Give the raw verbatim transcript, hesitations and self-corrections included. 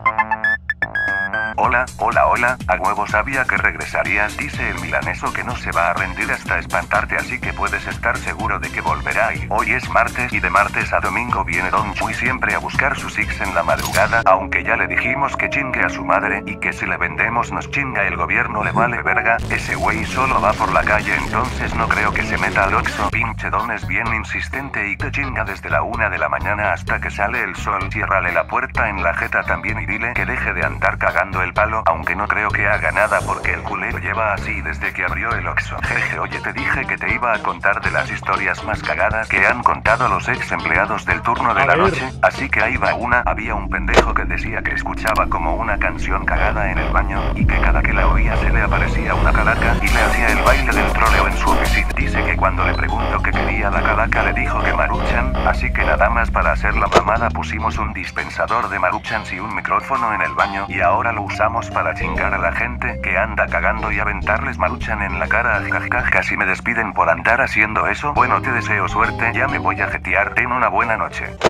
Hola, hola, hola, a huevo sabía que regresarías, dice el milaneso que no se va a rendir hasta espantarte, así que puedes estar seguro de que volverá. Y hoy es martes y de martes a domingo viene Don Chui siempre a buscar sus six en la madrugada, aunque ya le dijimos que chingue a su madre y que si le vendemos nos chinga el gobierno, le vale verga. Ese güey solo va por la calle, entonces no creo que se meta al Oxxo. Pinche Don es bien insistente y te chinga desde la una de la mañana hasta que sale el sol. Ciérrale la puerta en la jeta también y dile que deje de andar cagando el palo, aunque no creo que haga nada porque el culero lleva así desde que abrió el Oxxo. Jeje, oye, te dije que te iba a contar de las historias más cagadas que han contado los ex empleados del turno de A la ver. noche, así que ahí va una. Había un pendejo que decía que escuchaba como una canción cagada en el baño, y que cada que la oía se le aparecía una calaca y le hacía el baile del troleo en su oficina. Dice que cuando le preguntó qué quería la calaca le dijo que Maruchan, así que nada más para hacer la mamada pusimos un dispensador de Maruchans y un micrófono en el baño, y ahora lo usamos para chingar a la gente que anda cagando y aventarles Maruchan en la cara. Jajaja, casi me despiden por andar haciendo eso. Bueno, te deseo suerte, ya me voy a jetear, ten una buena noche.